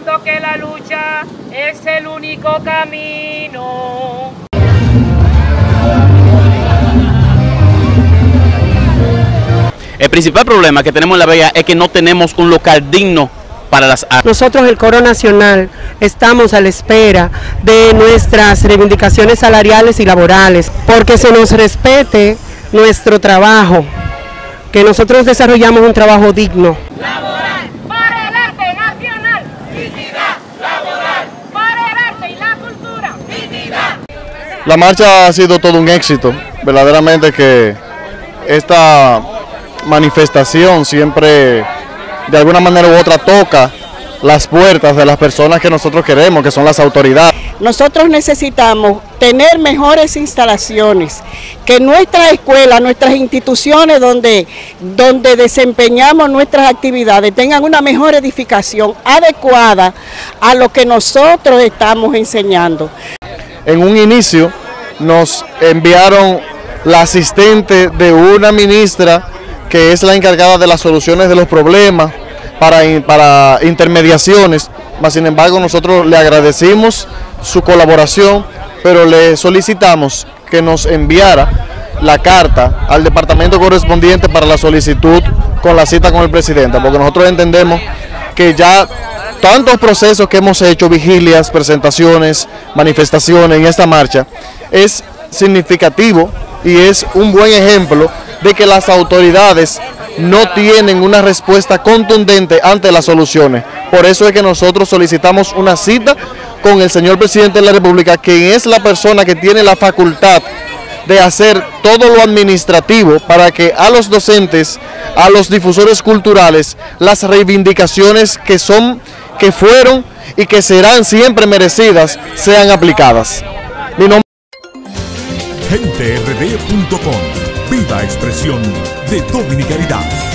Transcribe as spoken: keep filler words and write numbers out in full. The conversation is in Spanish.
demostrando que la lucha es el único camino. El principal problema que tenemos en La Vega es que no tenemos un local digno para las artes. Nosotros, el Coro Nacional, estamos a la espera de nuestras reivindicaciones salariales y laborales, porque se nos respete nuestro trabajo, que nosotros desarrollamos un trabajo digno. Laboral, para el arte nacional. Dignidad laboral, para el arte y la cultura. Dignidad. La marcha ha sido todo un éxito, verdaderamente que esta manifestación siempre de alguna manera u otra toca las puertas de las personas que nosotros queremos, que son las autoridades. Nosotros necesitamos tener mejores instalaciones, que nuestras escuelas, nuestras instituciones donde, donde desempeñamos nuestras actividades tengan una mejor edificación adecuada a lo que nosotros estamos enseñando. En un inicio nos enviaron la asistente de una ministra que es la encargada de las soluciones de los problemas para, para intermediaciones, mas sin embargo nosotros le agradecimos su colaboración, pero le solicitamos que nos enviara la carta al departamento correspondiente para la solicitud con la cita con el presidente, porque nosotros entendemos que ya tantos procesos que hemos hecho, vigilias, presentaciones, manifestaciones en esta marcha, es significativo y es un buen ejemplo de que las autoridades no tienen una respuesta contundente ante las soluciones. Por eso es que nosotros solicitamos una cita con el señor presidente de la República, quien es la persona que tiene la facultad de hacer todo lo administrativo para que a los docentes, a los difusores culturales, las reivindicaciones que son, que fueron y que serán siempre merecidas, sean aplicadas. Mi nombre gente R D punto com, viva expresión de dominicanidad.